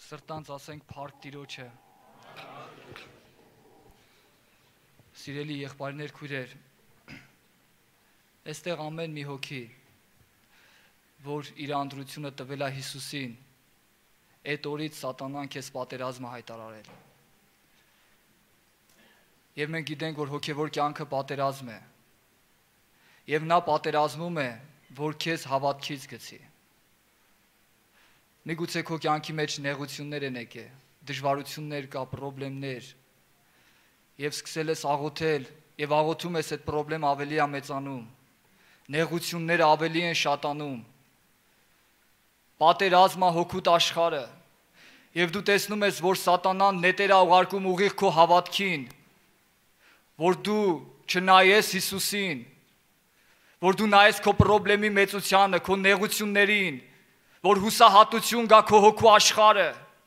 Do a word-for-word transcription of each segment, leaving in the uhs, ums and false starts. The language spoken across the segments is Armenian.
Սրտանց ասենք փառք Տիրոջը։ Սիրելի եղբայրներ, քույրեր, այստեղ ամեն մի հոգի, որ իր անդրությունը տվել է Հիսուսին, այդ օրից սատանան քեզ պատերազմը հայտարարել։ Եվ մենք գիտենք, որ հոգևոր կյանքը պատերազմ է։ Եվ նա պատերազմում է, որ քեզ հավատքից գցի։ Միգուցե քո կյանքի մեջ նեղություններ են եկել, դժվարություններ կա, խնդիրներ, եւ սկսել ես աղոթել, եւ աղոթում ես, այդ խնդրեմ ավելի է մեծանում, նեղությունները ավելի են շատանում, պատերազմա հոգուտ աշխարհը, եւ դու տեսնում ես, որ սատանան նետեր է ուղարկում ուղիղ քո հավատքին, որ դու չնայես Հիսուսին, որ դու նայես քո խնդրեմի մեծությանը, քո նեղություններին, որ հուսահատություն գա քո հոգու աշխարհը։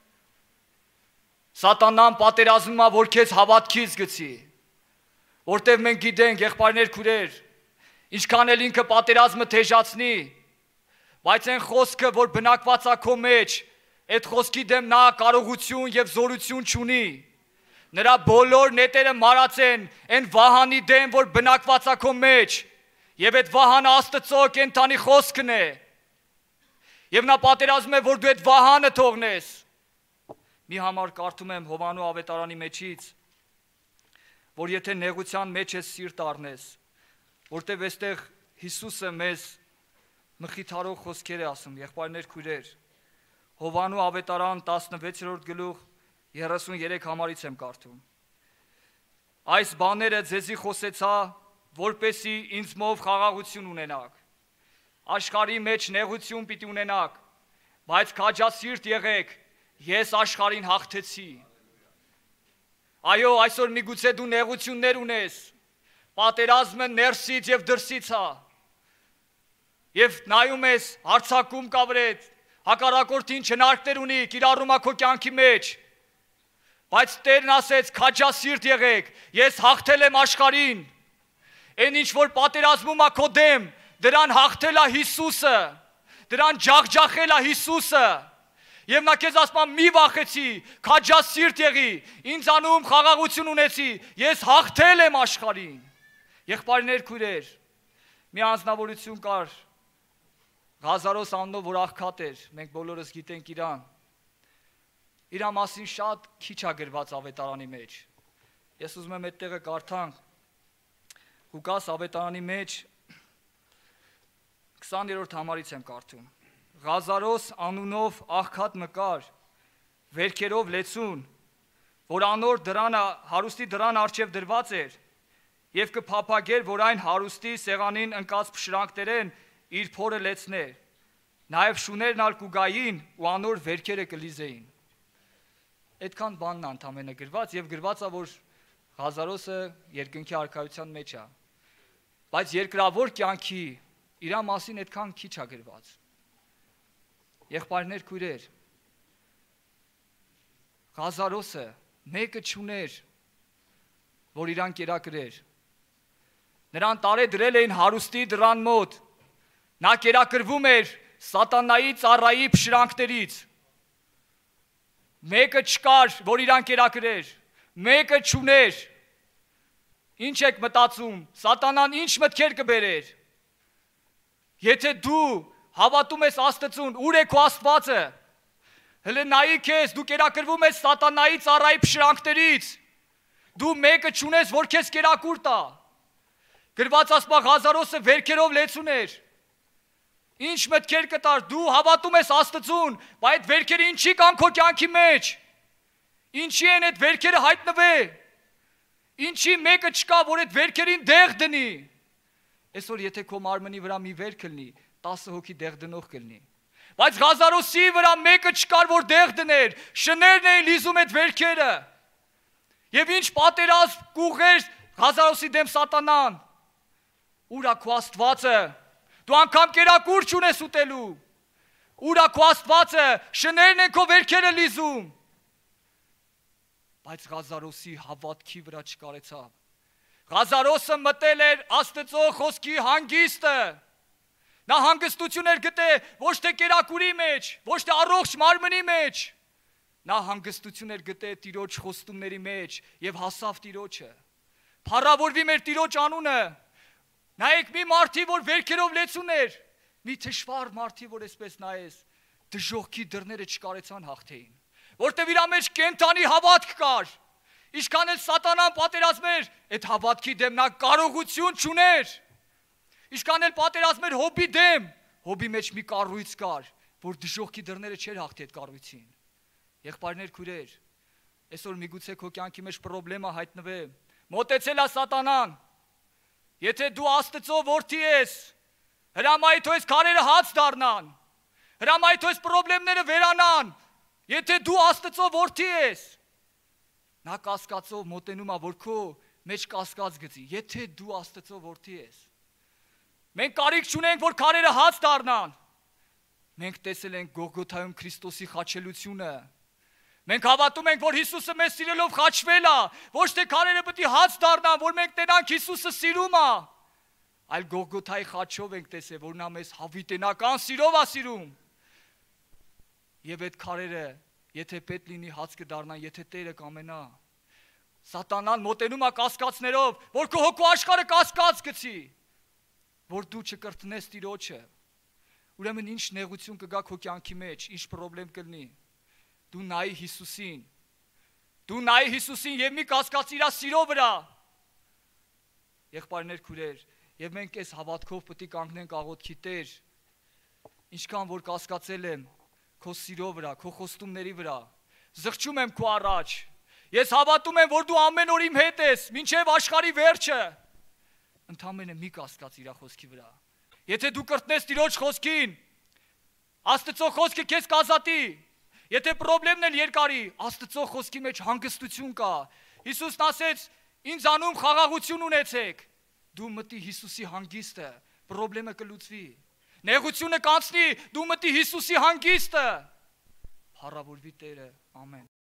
Սատանան պատերազմում է, որ քեզ հավատքից գցի, որտեղ մենք գիտենք, եղբայրներ, քույրեր, ինչքան էլ ինքը պատերազմը թեժացնի, բայց այն խոսքը, որ բնակված է քո մեջ, այդ խոսքի դեմ նա կարողություն եւ զորություն չունի։ Նրա բոլոր նետերը մարած են այն վահանի դեմ, որ բնակված է քո մեջ, եւ այդ վահանը Աստծո կենթանի խոսքն է։ Եվ նա պատերազմ է, որ դու այդ վահանը թողնես։ Մի համար կարդում եմ Հովանու ավետարանի մեջից, որ եթե նեղության մեջ ես սիրտ առնես, որտեղ այստեղ Հիսուսը մեզ մխիթարող խոսքեր է ասում, եղբայրներ, քույրեր, Հովանու ավետարան տասնվեցերորդ գլուխ երեսուներեք համարից եմ կարդում։ Այս բաները ձեզի խոսեցա, որպեսի ինձմով խաղաղություն ունենաք։ Աշխարհի մեջ նեղություն պիտի ունենաք, բայց քաջասիրտ եղեք, ես աշխարհին հաղթեցի։ Այո, այսօր միգուցե դու նեղություններ ունես, պատերազմը ներսից եւ դրսից է։ Եվ նայում ես, հարցակում կա վրեդ, հակառակորդին չնարկներ ունի, կիրառում է քո կյանքի մեջ։ Բայց Տերն ասեց, քաջասիրտ եղեք, ես հաղթել եմ աշխարհին։ Այն ինչ որ պատերազմում է քո դեմ, դրան հաղթել է Հիսուսը, դրան ջախջախել է Հիսուսը, եւ նա քեզ ասում է մի վախեցի, քաջասիրտ եղի, ինձանում խաղաղություն ունեցի, ես հաղթել եմ աշխարհին։ Եղբայրներ, քույրեր, մի անձնավորություն կար, Ղազարոս անունով, որ աղքատ էր, մենք բոլորս գիտենք իրան։ Իրա մասին շատ քիչ է գրված ավետարանի մեջ։ Ես ուզում եմ այդ տեղը կարդանք Ղուկաս ավետարանի մեջ քսաներորդ համարից եմ կարդում։ Ղազարոս անունով աղքատ մկար, վերքերով լեցուն, որ անոր դրանը հարուստի դրան առջև դրված էր, եւ կփափագեր, որ այն հարուստի սեղանին ընկած փշրանքներեն իր փորը լեցներ, նաեւ շուներն ալ կուգային ու անոր վերքերը կլիզեին։ Այդքան բանն ընդամենը գրված եւ գրված է, որ Ղազարոսը երկնքի արքայության մեջ է, բայց երկրավոր կյանքի իրա մասին այդքան քիչ է գրված։ Եղբայրներ, քույրեր, Ղազարոսը մեկը չուներ, որ իրան կերակրեր։ Նրան տարեդրել էին հարուստի դրան մոտ, նա կերակրվում էր սատանայի ծառայի փշրանքներից։ Մեկը չկար, որ իրան կերակրեր, մեկը չուներ։ Ինչ եք մտածում, սատանան ինչ մտքեր կբերեր։ Եթե դու հավատում ես Աստծուն, ուր է քո Աստվածը։ Հələ նայի քեզ, դու կերակրվում ես սատանայի ծառայի փշրանքներից։ Դու մեկը չունես, որ քեզ կերակուր տա։ Գրված ասպա Ղազարոսը վերքերով լեցուն էր։ Ինչ մտքեր կտար, դու հավատում ես Աստծուն, բայց այդ վերքերը ինչի կան քո կյանքի մեջ։ Ինչի են այդ վերքերը հայտնվել։ Ինչի մեկը չկա, որ այդ վերքերին դեղ դնի։ Այսօր եթե քո մարմնի վրա մի վերք կլինի, տասը հոգի դեղ դնող կլինի։ Բայց Ղազարոսի վրա մեկը չկար, որ դեղ դներ, շներն էին լիզում այդ վերքերը։ Եվ ինչ պատերազմ կուղեր Ղազարոսի դեմ սատանան։ Ուր է քո Աստվածը։ Դու անգամ կերակուր չունես ուտելու։ Ուր է քո Աստվածը, շներն են քո վերքերը լիզում։ Բայց Ղազարոսի հավատքի վրա չկարեցավ։ Ղազարոսը մտել էր Աստծո խոսքի հանգիստը։ Նա հանգստություն էր գտել ոչ թե կերակուրի մեջ, ոչ թե առողջ մարմնի մեջ, Նա հանգստություն էր գտել Տիրոջ խոստումների մեջ եւ հասավ Տիրոջը։ Փառավորվի մեր Տիրոջ անունը։ Նայեք մի մարդի, որ վերքերով լեցուն էր, մի թշվառ մարդի, որ այսպես նայես, դժոխքի դռները չկարեցան հաղթեին, որտեվ իր մեջ կենթանի հավատք կար։ Ինչքան էլ սատանան պատերազմեր, այդ հավատքի դեմ նա կարողություն չուներ։ Ինչքան էլ պատերազմեր Հոբի դեմ, Հոբի մեջ մի կառույց կար, որ դժոխքի դռները չէր հաղթի այդ կառույցին։ Եղբայրներ, քույրեր, այսօր միգուցե քո կյանքի մեջ խնդրեմա հայտնվե, մոտեցել է սատանան։ Եթե դու Աստծո որդի ես, հրամայի թող այս քարերը հաց դառնան, հրամայի թող այս խնդիրները վերանան, եթե դու Աստծո որդի ես, նա կասկածով մոտենում է, որ քո մեջ կասկած գցի, եթե դու Աստծո որդի ես։ Մենք կարիք չունենք, որ քարերը հաց դառնան։ Մենք տեսել ենք Գողգոթայում Քրիստոսի խաչելությունը։ Մենք հավատում ենք, որ Հիսուսը մեզ սիրելով խաչվել է, ոչ թե քարերը պետք է հաց դառնան, որ մենք տենանք Հիսուսը սիրում է, այլ Գողգոթայի խաչով ենք տեսել, որ նա մեզ հավիտենական սիրով է սիրում։ Եվ այդ քարերը, եթե պետք լինի հաց կդառնան, եթե Տերը կամենա, սատանան մոտենում է կասկածներով, որ քո հոգու աշխարհը կասկած գցի, որ դու չկրտնես Տիրոջը։ Ուրեմն ինչ նեղություն կգա քո կյանքի մեջ, ինչ խնդրեմ կլինի։ Դու նայի Հիսուսին, դու նայի Հիսուսին եւ մի կասկած իր սիրո վրա։ Եղբայրներ, քույրեր, եւ մենք այս հավատքով պետք է կանգնենք աղոթքի Տեր, ինչքան որ կասկածել եմ քո սիրո վրա, քո խոստումների վրա, զղջում եմ քո առաջ։ Ես հավատում եմ, որ դու ամեն օր իմ հետ ես, մինչև աշխարհի վերջը։ Ընդամենը մի կասկած իր խոսքի վրա։ Եթե դու կրտնես Տիրոջ խոսքին, Աստծո խոսքը քեզ կազատի։ Եթե խնդիրն էլ երկարի, Աստծո խոսքի մեջ հանգստություն կա։ Հիսուսն ասեց. ինձանում խաղաղություն ունեցեք։ Դու մտի Հիսուսի հանգիստը, խնդիրը կլուծվի։ Նեղությունը կանցնի, դու մտի Հիսուսի հանգիստը։ Փառավորվի Տերը, ամեն։